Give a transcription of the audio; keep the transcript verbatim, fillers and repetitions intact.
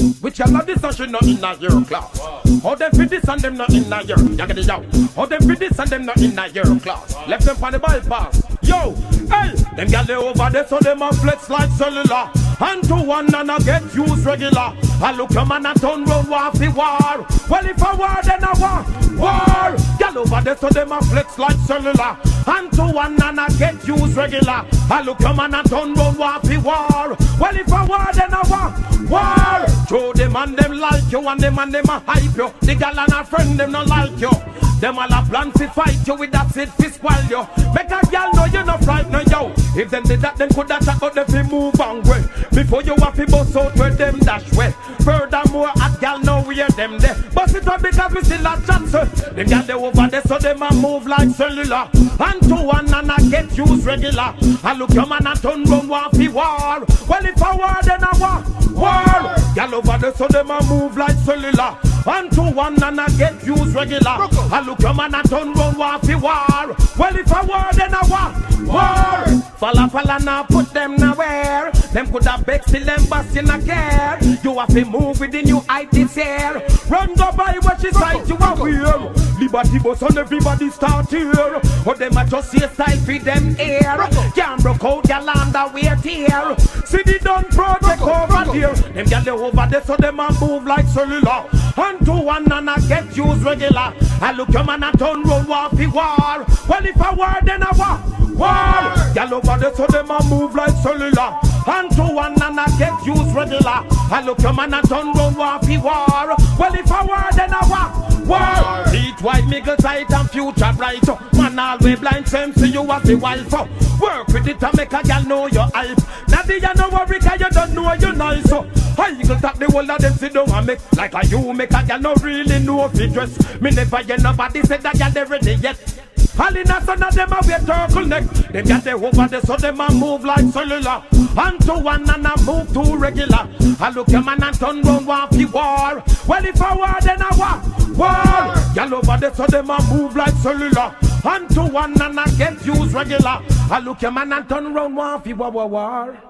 Which y'all this and she not in a your class. How them fit this and them not in a your. You get it out. How them fit this and them not in a your class. Left them on the bypass. Yo, hey, them gyal they over there so them a flex like cellular. And to one and a get used regular. I look a man and turn round war fi war. Well if a war then a war. War. Gyal over there so them a flex like cellular. And to one and a get used regular. I look a man and turn round war fi war. Well if a war then a war. War. Show them and them like you and them and them a hype you. The gyal and a friend them not like you. Them all a plan to fight you with that seed fi spoil you. Make a girl know you not frightened yo. If them did that, them could have chat, but them fi move on way. Before you have to bust out where them dash way. Furthermore, a girl know where them there. Bust it up because we still a chance. Them girl they over there, so them a move like cellular. And to one and a get used regular. I look your man and turn round one fi war. Well if a war then a war. War. Girl over there, so them a move like cellular. And to one and a get used regular. I look your man and turn round one fi war. Well if a war then a war. War. Falla falla now put them nowhere. Them could have begged till them bust in a care. You have to move with the new height this year. Run go by what she sight you are wear. Liberty bus on everybody start here. But them a just say style for them air. Can't broke out your land away here. See the done project over there. Them get the over there so them a move like cellular. And to one and a get used regular. I look your man and turn round war fi war. Well if a war then a war. War. Y'all over there so them a move like cellular. And to one and a get used regular. I look your man and turn round war fi war. Well if a war then a war. War. Teeth white, middle tight and future bright. Man always blind, same see you as the wife. Work with it to make a girl know your hype. Now the you know worry cause you don't know you nice. I eagle tap the whole of them sit down and make like a you make a girl no really know if you dress. Me never hear nobody say that girl they ready yet. All in a son of them a wear turtleneck. Them get the over there so them a move like cellular. And to one and a move to regular. I look your man and turn round one fi war. Well if a war then a war. War. Y'all over there so them a move like cellular. And to one and a get used regular. I look your man and turn round one fi war war war.